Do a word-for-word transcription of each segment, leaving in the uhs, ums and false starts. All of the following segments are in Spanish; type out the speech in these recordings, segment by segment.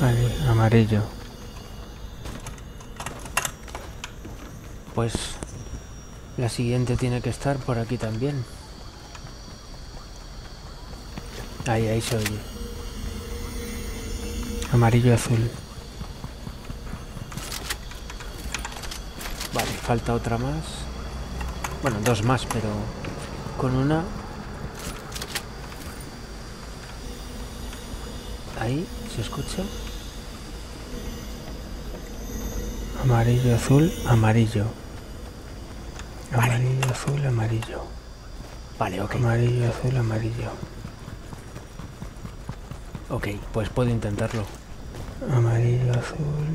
Vale, amarillo. Pues la siguiente tiene que estar por aquí también. Ahí, ahí se oye. Amarillo, azul. Vale, falta otra más. Bueno, dos más, pero con una... Ahí, ¿se escucha? Amarillo, azul, amarillo. Amarillo, vale. Azul, amarillo. Vale, ok. Amarillo, azul, amarillo. Ok, pues puedo intentarlo. Amarillo, azul...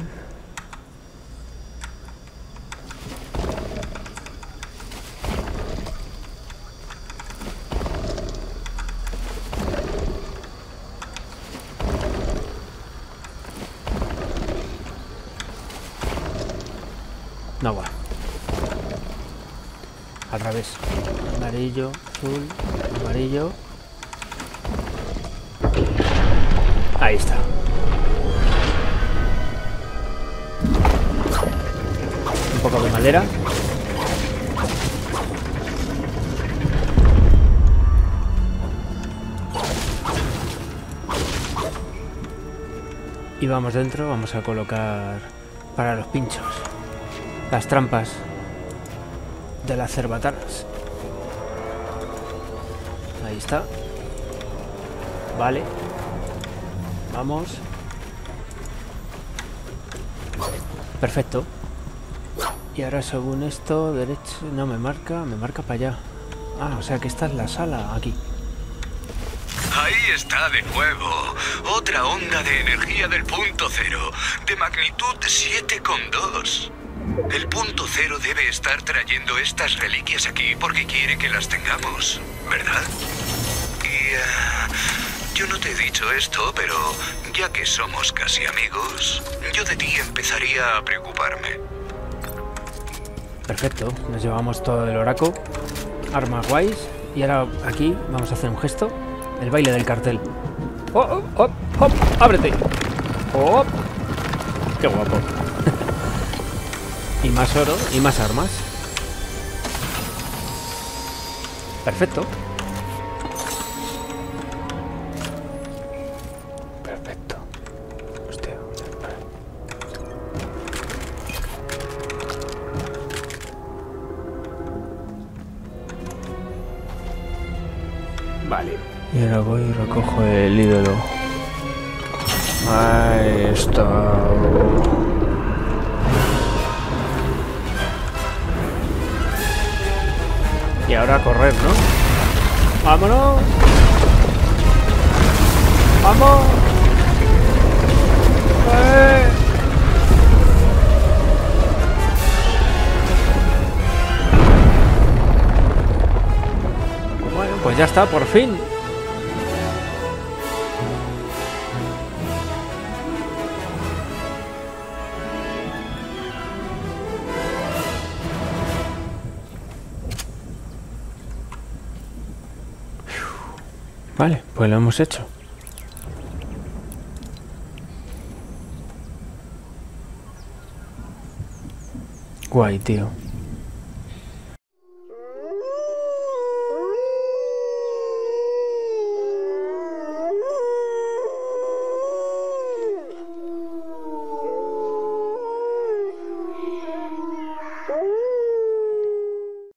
No va. Al revés. Amarillo, azul, amarillo. Ahí está. Un poco de madera. Y vamos dentro, vamos a colocar para los pinchos las trampas de las cerbatanas. Ahí está. Vale. Vamos. Perfecto. Y ahora según esto, derecho... No, me marca, me marca para allá. Ah, o sea que esta es la sala, aquí. Ahí está de nuevo. Otra onda de energía del punto cero, de magnitud siete coma dos. El punto cero debe estar trayendo estas reliquias aquí porque quiere que las tengamos, ¿verdad? Y... Uh, yo no te he dicho esto, pero ya que somos casi amigos, yo de ti empezaría a preocuparme. Perfecto, nos llevamos todo el oraco, armas guays, y ahora aquí vamos a hacer un gesto, el baile del cartel. ¡Oh, oh, oh, oh! ¡Ábrete! ¡Oh! ¡Qué guapo! Y más oro y más armas. Perfecto. Perfecto. Hostia. Vale. Y ahora voy y recojo el ídolo. Ahí está. Y ahora a correr, ¿no? ¡Vámonos! ¡Vamos! ¡Eh! Bueno, pues ya está, por fin. Vale, pues lo hemos hecho. Guay, tío.